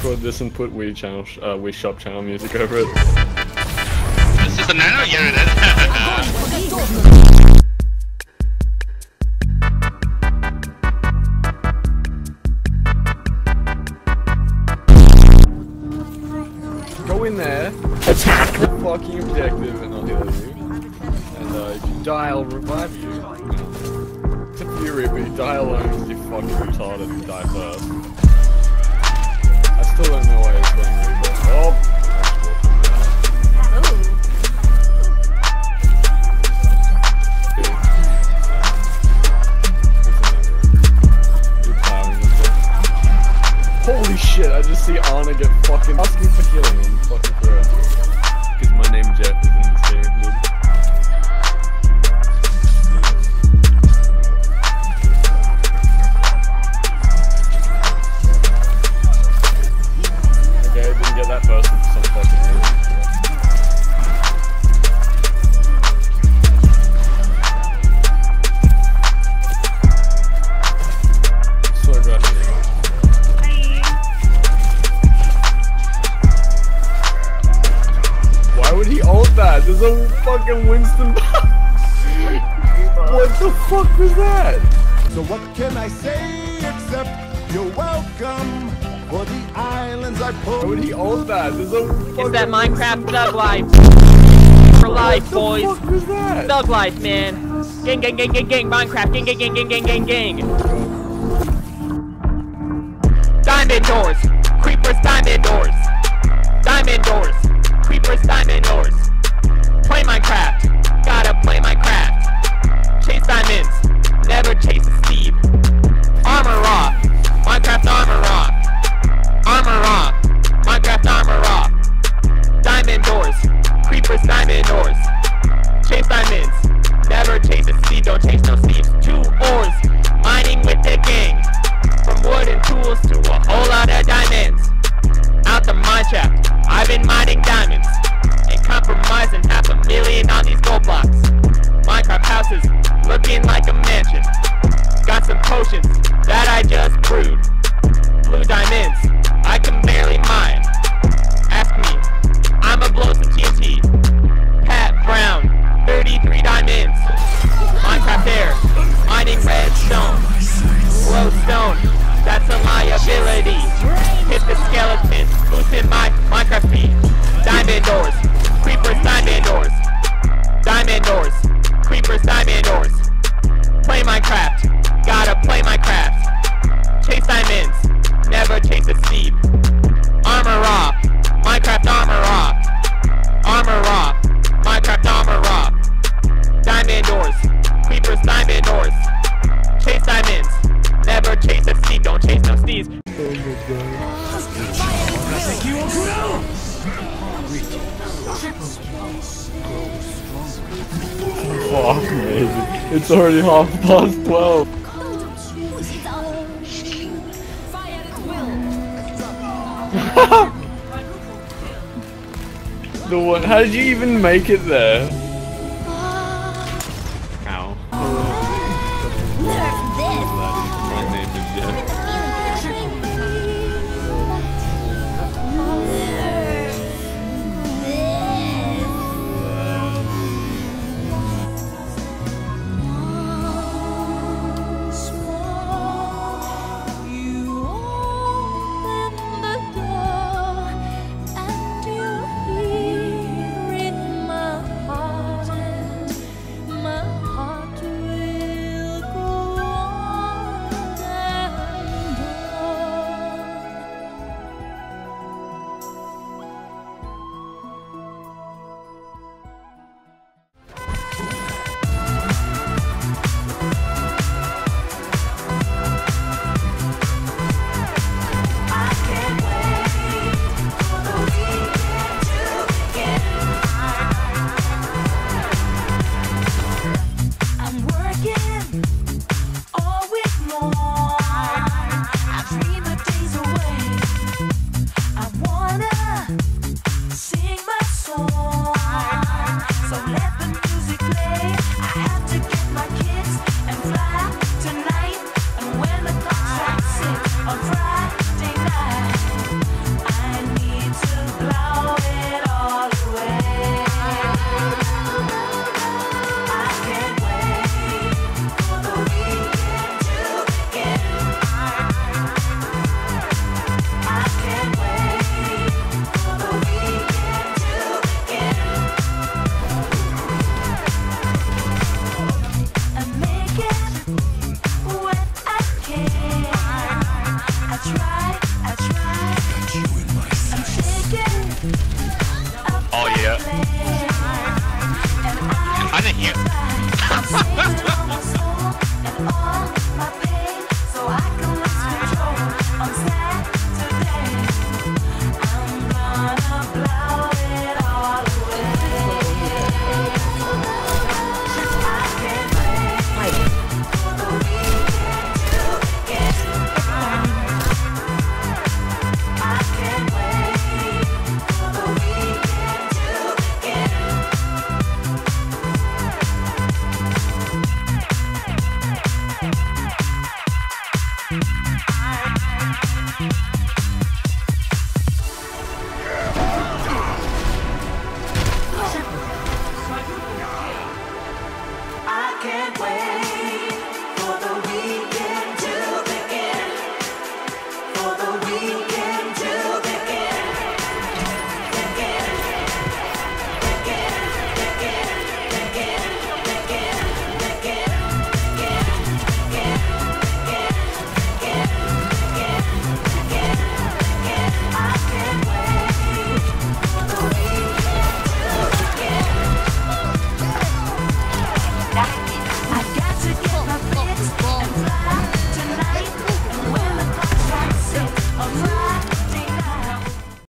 record this and put Wii channel, Wii Shop channel music over it. This is a nano unit. Go in there, attack the fucking objective, and I'll heal you. And if you die, I'll revive you. It's a fury, but you die alone because you're fucking retarded and die first. I still don't know why it's going reverse. Oh! Holy shit, I just see Anna get fucking asking for healing and fucking through it. Because my name Jeff is in this game, dude. Okay, I didn't get that person for some fucking reason. So aggressive. Why would he ult that? There's a fucking Winston. What the fuck was that? So what can I say except you're welcome for the islands I Why pulled. would he ult that? There's a fucking It's that Minecraft thug life. For life, boys. What the fuck was that? Thug life, man. Gang, gang, gang, gang, gang. Minecraft. Gang, gang, gang, gang, gang, gang, gang. Diamond doors. Creepers, diamond doors. Diamond doors. Creepers, diamond doors. Play Minecraft. Gotta play Minecraft. Chase diamonds. Never chase a Steve. Armor off. Minecraft armor off. Armor off. Minecraft armor off. Diamond doors. Creepers, diamond doors. Chase diamonds. Never chase a Steve. Don't chase no Steves. 2 ores. Mining with the gang. From wooden tools to a whole lot of diamonds. Out the mine shaft. I've been mining diamonds. And compromising $500,000 on these gold blocks. Minecraft houses looking like a mansion. Got some potions that I just brewed. Blue diamonds, I can barely mine. Ask me, I'ma blow some TNT. Pat Brown, 33 diamonds. Minecraft air, mining redstone. Glowstone, that's a liability. Hit the skeleton, boosting my Minecraft speed. Diamond doors, creepers, diamond doors. Diamond doors, creepers, diamond doors. Play Minecraft, gotta play Minecraft. Chase diamonds, never chase a Steve. Armor off, Minecraft armor off. Armor off, Minecraft armor off. Diamond doors, creepers, diamond doors. Chase diamonds, never chase a Steve. Don't chase no Steves. Fuck me. It's already 12:30. The one. How did you even make it there?